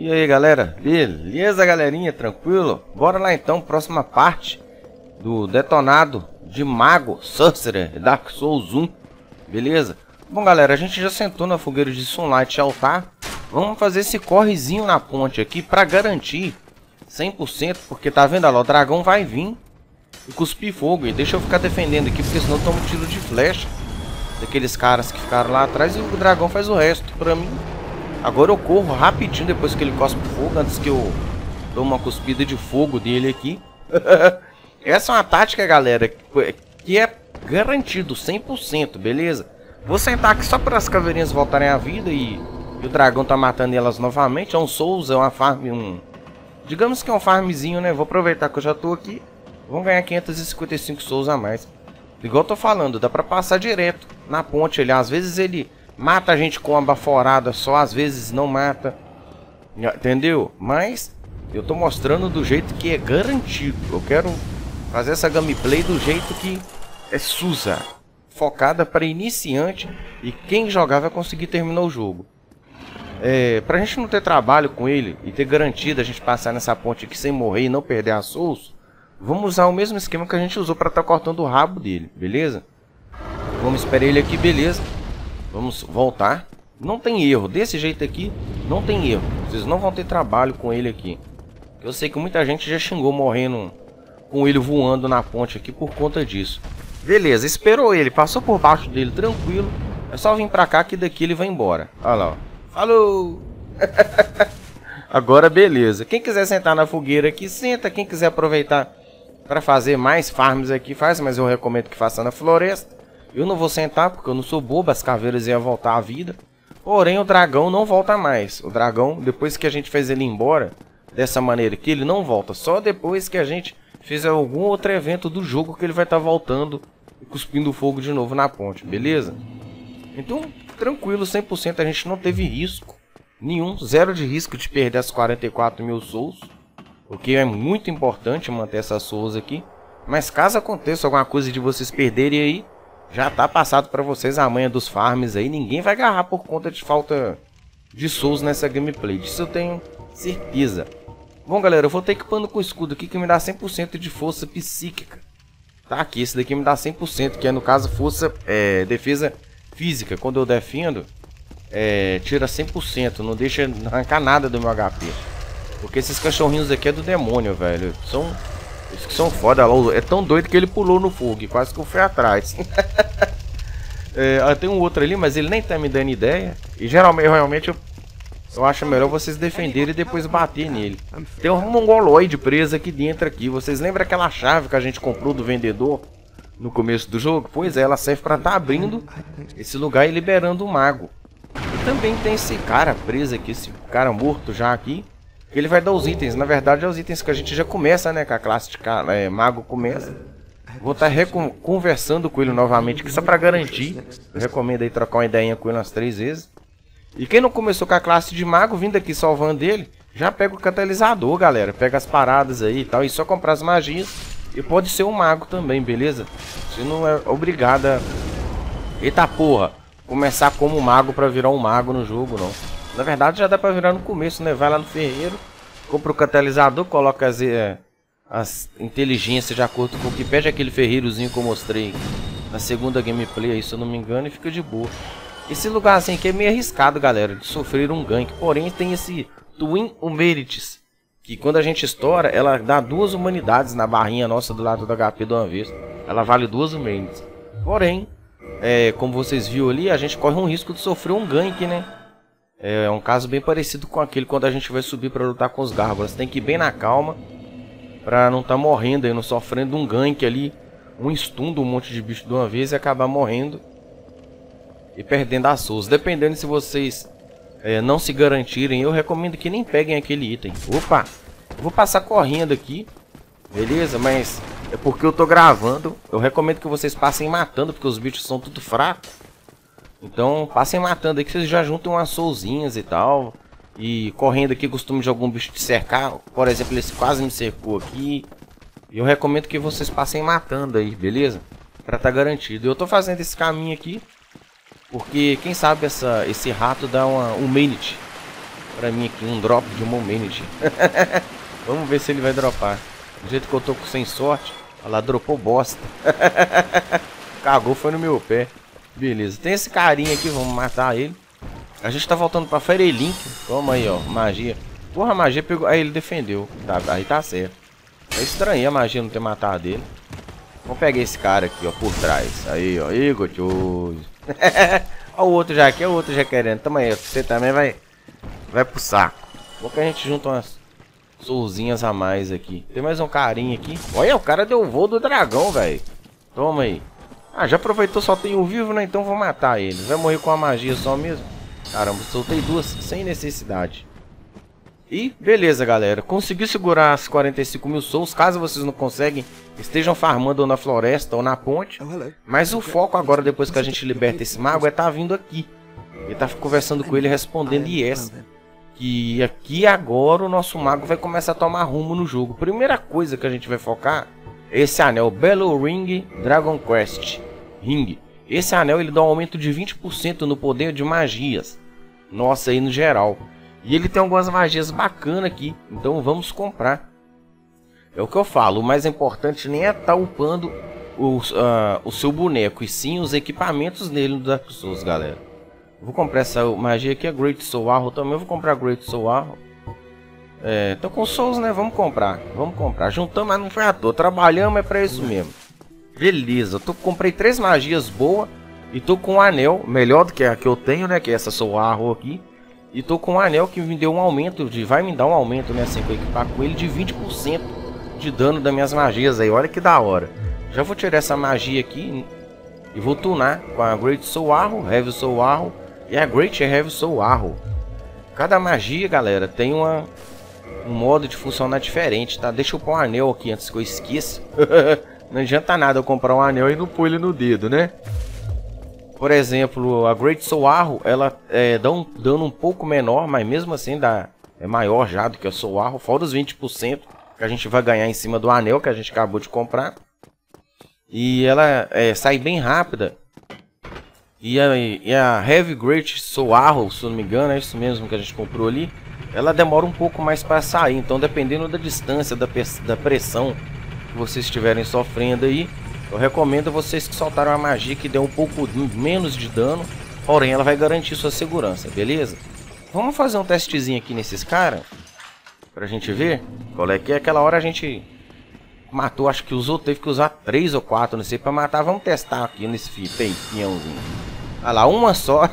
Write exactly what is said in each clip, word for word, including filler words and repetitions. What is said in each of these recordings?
E aí galera, beleza galerinha, tranquilo? Bora lá então, próxima parte do detonado de Mago Sorcerer Dark Souls um, beleza? Bom galera, a gente já sentou na fogueira de Sunlight Altar. Vamos fazer esse correzinho na ponte aqui pra garantir cem por cento, porque tá vendo lá, o dragão vai vir e cuspir fogo. E deixa eu ficar defendendo aqui, porque senão toma um tiro de flecha daqueles caras que ficaram lá atrás e o dragão faz o resto pra mim. Agora eu corro rapidinho depois que ele cospe fogo, antes que eu dou uma cuspida de fogo dele aqui. Essa é uma tática, galera, que é garantido cem por cento, beleza? Vou sentar aqui só para as caveirinhas voltarem à vida e, e o dragão tá matando elas novamente. É um Souls, é uma farm, um... digamos que é um farmzinho, né? Vou aproveitar que eu já tô aqui. Vamos ganhar quinhentos e cinquenta e cinco Souls a mais. Igual eu tô falando, dá pra passar direto na ponte ali. Às vezes ele mata a gente com uma baforada só, às vezes não mata. Entendeu? Mas eu tô mostrando do jeito que é garantido. Eu quero fazer essa gameplay do jeito que é Suza, focada para iniciante, e quem jogar vai conseguir terminar o jogo. É, pra gente não ter trabalho com ele e ter garantido a gente passar nessa ponte aqui sem morrer e não perder a Souls, vamos usar o mesmo esquema que a gente usou para estar tá cortando o rabo dele, beleza? Vamos esperar ele aqui, beleza? Vamos voltar. Não tem erro, desse jeito aqui não tem erro. Vocês não vão ter trabalho com ele aqui. Eu sei que muita gente já xingou morrendo com ele voando na ponte aqui por conta disso. Beleza, esperou ele, passou por baixo dele tranquilo. É só vir pra cá que daqui ele vai embora. Olha lá, ó. Falou! Agora beleza. Quem quiser sentar na fogueira aqui, senta. Quem quiser aproveitar para fazer mais farms aqui, faz. Mas eu recomendo que faça na floresta. Eu não vou sentar porque eu não sou bobo. As caveiras iam voltar à vida. Porém o dragão não volta mais. O dragão, depois que a gente fez ele embora dessa maneira aqui, ele não volta. Só depois que a gente fizer algum outro evento do jogo que ele vai estar tá voltando e cuspindo fogo de novo na ponte, beleza? Então, tranquilo, cem por cento, a gente não teve risco nenhum, zero de risco de perder as quarenta e quatro mil Souls, o que é muito importante manter essas Souls aqui. Mas caso aconteça alguma coisa de vocês perderem aí, já tá passado para vocês a manha dos farms aí, ninguém vai agarrar por conta de falta de Souls nessa gameplay, disso eu tenho certeza. Bom galera, eu vou ter equipando com o escudo aqui que me dá cem por cento de força psíquica. Tá aqui, esse daqui me dá cem por cento, que é no caso força, é, defesa física. Quando eu defendo, é, tira cem por cento, não deixa arrancar nada do meu H P. Porque esses cachorrinhos aqui é do demônio, velho. São, eles que são foda lá, é tão doido que ele pulou no fogo, quase que eu fui atrás. É, tem um outro ali, mas ele nem tá me dando ideia. E geralmente, realmente, eu, eu acho melhor vocês defenderem e depois bater nele. Tem um mongoloide preso aqui dentro aqui. Vocês lembram aquela chave que a gente comprou do vendedor no começo do jogo? Pois é, ela serve para estar tá abrindo esse lugar e liberando o mago. E também tem esse cara preso aqui, esse cara morto já aqui. Ele vai dar os itens, na verdade é os itens que a gente já começa, né? Que a classe de cara, é, mago começa. Vou estar tá conversando com ele novamente, que só para garantir. Eu recomendo aí trocar uma ideinha com ele umas três vezes. E quem não começou com a classe de mago, vindo aqui salvando ele, já pega o catalisador, galera. Pega as paradas aí e tal, e só comprar as magias. E pode ser um mago também, beleza? Você não é obrigado a... Eita porra! Começar como mago pra virar um mago no jogo, não. Na verdade já dá pra virar no começo, né? Vai lá no ferreiro, compra o catalisador, coloca as, é, as inteligências de acordo com o que pede aquele ferreirozinho que eu mostrei na segunda gameplay aí, se eu não me engano, e fica de boa. Esse lugar assim aqui é meio arriscado, galera, de sofrer um gank. Porém tem esse Twin Humanities, que quando a gente estoura, ela dá duas humanidades na barrinha nossa do lado do H P de uma vez. Ela vale duas humanities. Porém, é, como vocês viram ali, a gente corre um risco de sofrer um gank, né? É um caso bem parecido com aquele quando a gente vai subir para lutar com os gárgulas. Tem que ir bem na calma para não estar tá morrendo aí, não sofrendo um gank ali, um stun de um monte de bicho de uma vez e acabar morrendo e perdendo as souls. Dependendo se vocês é, não se garantirem, eu recomendo que nem peguem aquele item. Opa, vou passar correndo aqui, beleza? Mas é porque eu tô gravando. Eu recomendo que vocês passem matando, porque os bichos são tudo fracos. Então passem matando aí que vocês já juntam umas soulzinhas e tal. E correndo aqui, costume de algum bicho te cercar. Por exemplo, ele quase me cercou aqui. E eu recomendo que vocês passem matando aí, beleza? Pra tá garantido. Eu tô fazendo esse caminho aqui porque quem sabe essa, esse rato dá uma humanity pra mim aqui um drop de uma humanity. Vamos ver se ele vai dropar. Do jeito que eu tô sem sorte. Olha lá, dropou bosta. Cagou, foi no meu pé. Beleza, tem esse carinha aqui, vamos matar ele. A gente tá voltando pra Firelink. Toma aí, ó, magia. Porra, a magia pegou. Aí ele defendeu. Tá, aí tá certo. É estranho a magia não ter matado ele. Vamos pegar esse cara aqui, ó, por trás. Aí, ó, aí, gostoso. Ó, o outro já aqui, o outro já querendo. Tamo aí, você também vai. Vai pro saco. Bom que a gente junta umas soulzinhas a mais aqui. Tem mais um carinha aqui. Olha, o cara deu o voo do dragão, velho. Toma aí. Ah, já aproveitou, só tem um vivo, né? Então vou matar ele. Vai morrer com a magia só mesmo. Caramba, soltei duas sem necessidade. E beleza, galera. Consegui segurar as quarenta e cinco mil souls. Caso vocês não conseguem, estejam farmando ou na floresta ou na ponte. Mas o foco agora, depois que a gente liberta esse mago, é estar tá vindo aqui. Ele tá conversando com ele, respondendo yes. Que aqui agora o nosso mago vai começar a tomar rumo no jogo. Primeira coisa que a gente vai focar é esse anel, Bellow Ring Dragon Quest Ring. Esse anel ele dá um aumento de vinte por cento no poder de magias. Nossa, aí no geral. E ele tem algumas magias bacanas aqui. Então vamos comprar. É o que eu falo. O mais importante nem é estar upando o, uh, o seu boneco, e sim os equipamentos nele no Dark Souls, galera. Vou comprar essa magia aqui, a Great Soul Arrow também. Eu vou comprar a Great Soul Arrow. É, tô com Souls, né? Vamos comprar. Vamos comprar. Juntamos, mas não foi à toa. Trabalhamos é pra isso mesmo. Beleza. Eu tô, comprei três magias boas. E tô com um anel, melhor do que a que eu tenho, né? Que é essa Soul Arrow aqui. E tô com um anel que me deu um aumento, de, vai me dar um aumento, né? Assim que eu equipar com ele, de vinte por cento de dano das minhas magias aí. Olha que da hora. Já vou tirar essa magia aqui e vou tunar com a Great Soul Arrow, Heavy Soul Arrow e a Great Heavy Soul Arrow. Cada magia, galera, tem uma, um modo de funcionar diferente, tá? Deixa eu pôr um anel aqui antes que eu esqueça. Não adianta nada eu comprar um anel e não pôr ele no dedo, né? Por exemplo, a Great Soul Arrow, ela é, dá um dano um pouco menor, mas mesmo assim dá, é maior já do que a Soul Arrow, fora os vinte por cento que a gente vai ganhar em cima do anel que a gente acabou de comprar. E ela é, sai bem rápida. E a, e a Heavy Great Soul Arrow, se não me engano, é isso mesmo que a gente comprou ali, ela demora um pouco mais para sair. Então, dependendo da distância, da, da pressão que vocês estiverem sofrendo aí, eu recomendo a vocês que soltaram a magia que dê um pouco menos de dano, porém ela vai garantir sua segurança, beleza? Vamos fazer um testezinho aqui nesses caras, pra gente ver qual é que é. Aquela hora a gente matou, acho que usou, teve que usar três ou quatro, não sei, pra matar. Vamos testar aqui nesse peãozinho. Olha lá, uma só.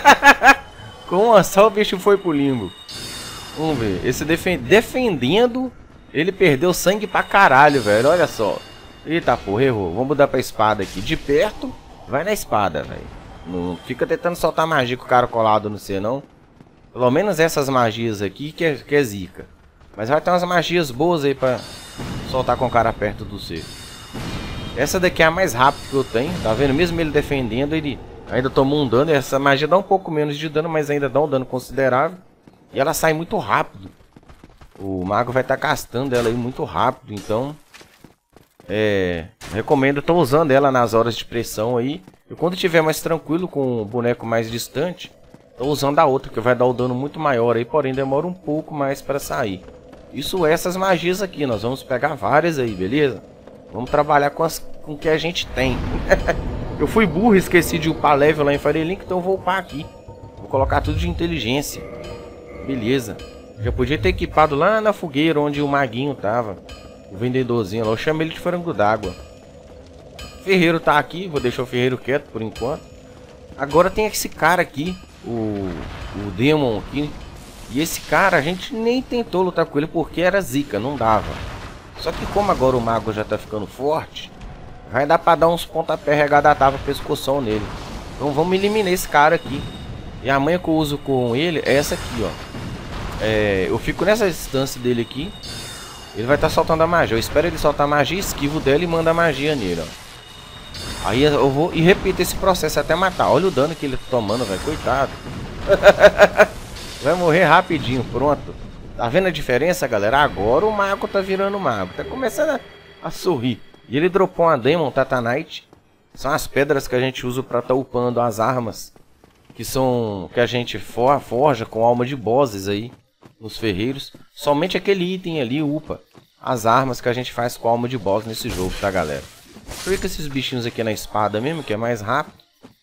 Com uma só o bicho foi pro limbo. Vamos ver, esse defen defendendo, ele perdeu sangue pra caralho, velho, olha só. Eita porra, errou. Vamos mudar pra espada aqui. De perto, vai na espada, velho. Não fica tentando soltar magia com o cara colado no C, não. Pelo menos essas magias aqui que é, que é zica. Mas vai ter umas magias boas aí pra soltar com o cara perto do C. Essa daqui é a mais rápida que eu tenho. Tá vendo? Mesmo ele defendendo, ele ainda tomou um dano. Essa magia dá um pouco menos de dano, mas ainda dá um dano considerável. E ela sai muito rápido. O mago vai estar tá castando ela aí muito rápido, então... É, recomendo, estou usando ela nas horas de pressão aí. E quando tiver mais tranquilo com o boneco mais distante, estou usando a outra que vai dar o dano muito maior aí, porém demora um pouco mais para sair. Isso é essas magias aqui, nós vamos pegar várias aí, beleza? Vamos trabalhar com as com que a gente tem. Eu fui burro, esqueci de upar level lá em Firelink, então eu vou upar aqui. Vou colocar tudo de inteligência. Beleza. Já podia ter equipado lá na fogueira onde o maguinho tava. O vendedorzinho lá, eu chamei ele de frango d'água. Ferreiro tá aqui, vou deixar o ferreiro quieto por enquanto. Agora tem esse cara aqui, o, o Demon aqui. E esse cara a gente nem tentou lutar com ele porque era zica, não dava. Só que como agora o mago já tá ficando forte, vai dar pra dar uns pontapé regada a tava pescoção nele. Então vamos eliminar esse cara aqui. E a manha que eu uso com ele é essa aqui, ó. É, eu fico nessa distância dele aqui. Ele vai estar tá soltando a magia. Eu espero ele soltar a magia, esquivo dela e manda a magia nele, ó. Aí eu vou e repito esse processo até matar. Olha o dano que ele tá tomando, velho. Coitado. Vai morrer rapidinho, pronto. Tá vendo a diferença, galera? Agora o mago tá virando mago. Tá começando a, a sorrir. E ele dropou uma Demon Tatanite. São as pedras que a gente usa pra tá upando as armas que são que a gente for, forja com alma de bosses aí nos ferreiros. Somente aquele item ali upa as armas que a gente faz com alma de boss nesse jogo, tá, galera? Deixa eu ver com esses bichinhos aqui na espada mesmo, que é mais rápido.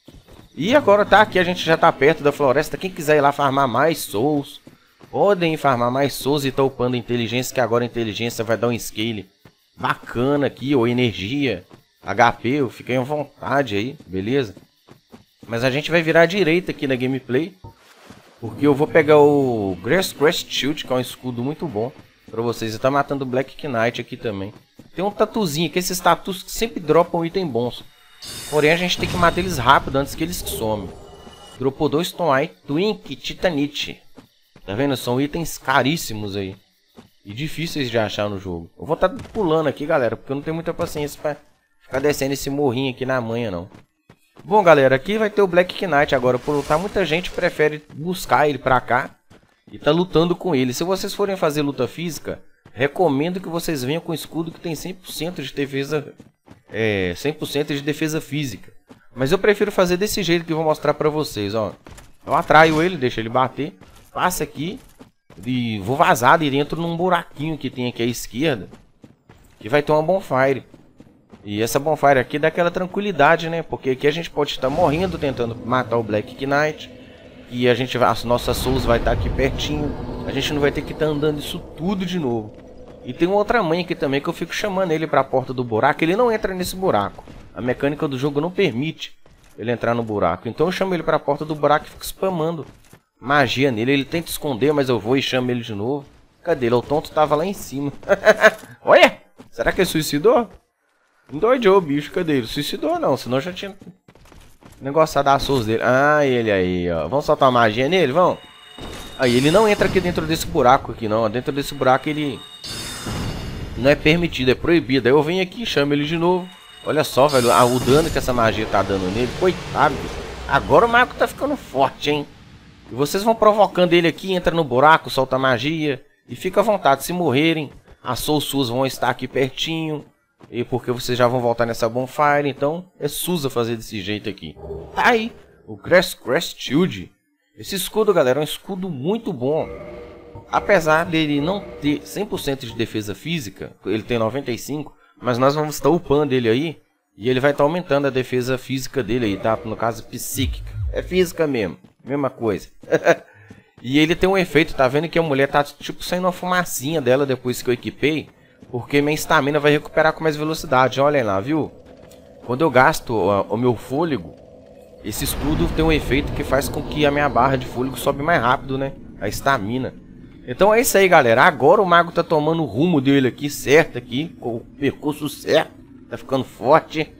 E agora tá aqui, a gente já tá perto da floresta. Quem quiser ir lá farmar mais souls, podem farmar mais souls e tá upando inteligência, que agora a inteligência vai dar um scale bacana aqui, ou energia, H P, fiquem à vontade aí, beleza? Mas a gente vai virar à direita aqui na gameplay, porque eu vou pegar o Grass Crest Shield, que é um escudo muito bom pra vocês. E tá matando o Black Knight aqui também. Tem um tatuzinho aqui, esses tatus que sempre dropam item bons. Porém a gente tem que matar eles rápido antes que eles somem. Dropou dois Tonai, Twink, Titanite. Tá vendo? São itens caríssimos aí. E difíceis de achar no jogo. Eu vou estar tá pulando aqui, galera, porque eu não tenho muita paciência pra ficar descendo esse morrinho aqui na manhã, não. Bom, galera, aqui vai ter o Black Knight agora por lutar. Muita gente prefere buscar ele pra cá e tá lutando com ele. Se vocês forem fazer luta física, recomendo que vocês venham com escudo que tem cem por cento de defesa, é, cem por cento de defesa física. Mas eu prefiro fazer desse jeito que eu vou mostrar pra vocês, ó. Eu atraio ele, deixo ele bater, passa aqui e vou vazar e entro num buraquinho que tem aqui à esquerda, que vai ter uma bonfire. E essa bonfire aqui dá aquela tranquilidade, né? Porque aqui a gente pode estar morrendo tentando matar o Black Knight. E a gente vai, as nossas souls vai estar aqui pertinho. A gente não vai ter que estar andando isso tudo de novo. E tem uma outra mãe aqui também que eu fico chamando ele para a porta do buraco. Ele não entra nesse buraco. A mecânica do jogo não permite ele entrar no buraco. Então eu chamo ele para a porta do buraco e fico spamando magia nele. Ele tenta esconder, mas eu vou e chamo ele de novo. Cadê ele? O tonto tava lá em cima. Olha! Será que ele suicidou? Endoidou o bicho, cadê ele? Suicidou não, senão já tinha negociado as souls dele. Ah, ele aí, ó. Vamos soltar uma magia nele, vamos? Aí, ele não entra aqui dentro desse buraco aqui, não. Dentro desse buraco ele não é permitido, é proibido. Aí eu venho aqui e chamo ele de novo. Olha só, velho, ah, o dano que essa magia tá dando nele. Coitado. Agora o mago tá ficando forte, hein? E vocês vão provocando ele aqui, entra no buraco, solta magia. E fica à vontade, se morrerem, as souls suas vão estar aqui pertinho. E porque vocês já vão voltar nessa bonfire. Então é sussa fazer desse jeito aqui. Tá aí o Grass Crest Shield. Esse escudo, galera, é um escudo muito bom. Apesar dele não ter cem por cento de defesa física, ele tem noventa e cinco por cento. Mas nós vamos estar upando ele aí. E ele vai estar aumentando a defesa física dele aí, tá? No caso psíquica. É física mesmo, mesma coisa. E ele tem um efeito, tá vendo que a mulher tá tipo saindo uma fumacinha dela depois que eu equipei. Porque minha estamina vai recuperar com mais velocidade. Olhem lá, viu? Quando eu gasto ó, o meu fôlego, esse escudo tem um efeito que faz com que a minha barra de fôlego sobe mais rápido, né? A estamina. Então é isso aí, galera. Agora o mago tá tomando o rumo dele aqui, certo aqui. Com o percurso certo. Tá ficando forte.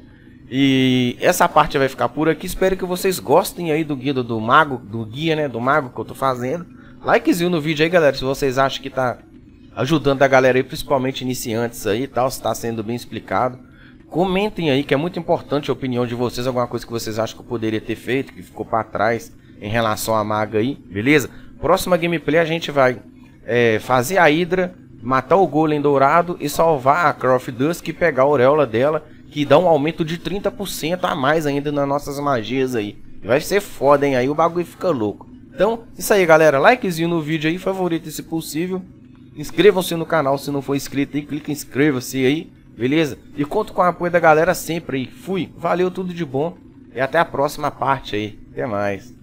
E essa parte vai ficar por aqui. Espero que vocês gostem aí do guia do mago. Do guia, né? Do mago que eu tô fazendo. Likezinho no vídeo aí, galera. Se vocês acham que tá ajudando a galera aí, principalmente iniciantes aí e tal, se está sendo bem explicado. Comentem aí, que é muito importante a opinião de vocês, alguma coisa que vocês acham que eu poderia ter feito, que ficou para trás em relação à maga aí, beleza? Próxima gameplay a gente vai é, fazer a Hydra, matar o Golem Dourado e salvar a Croft Dusk e pegar a auréola dela, que dá um aumento de trinta por cento a mais ainda nas nossas magias aí. Vai ser foda, hein? Aí o bagulho fica louco. Então, isso aí, galera. Likezinho no vídeo aí, favorito se possível. Inscrevam-se no canal se não for inscrito aí, clica em inscreva-se aí, beleza? E conto com o apoio da galera sempre aí. Fui, valeu, tudo de bom e até a próxima parte aí. Até mais.